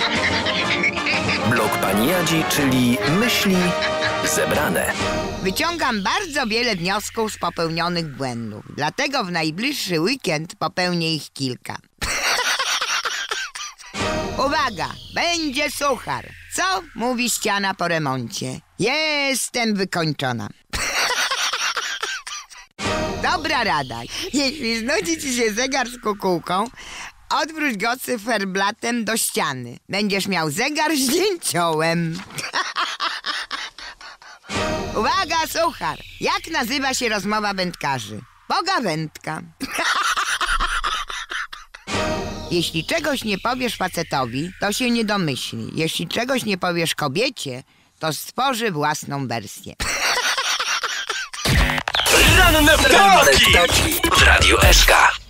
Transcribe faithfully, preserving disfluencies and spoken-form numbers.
Blog pani Jadzi, czyli myśli zebrane. Wyciągam bardzo wiele wniosków z popełnionych błędów. Dlatego w najbliższy weekend popełnię ich kilka. Uwaga, będzie suchar. Co mówi ściana po remoncie? Jestem wykończona. Dobra rada. Jeśli znudzi ci się zegar z kukułką, odwróć go cyferblatem do ściany. Będziesz miał zegar z dzięciołem. Uwaga, suchar. Jak nazywa się rozmowa wędkarzy? Pogawędka. Jeśli czegoś nie powiesz facetowi, to się nie domyśli. Jeśli czegoś nie powiesz kobiecie, to stworzy własną wersję. Ranne ptaki w Radiu Eszka.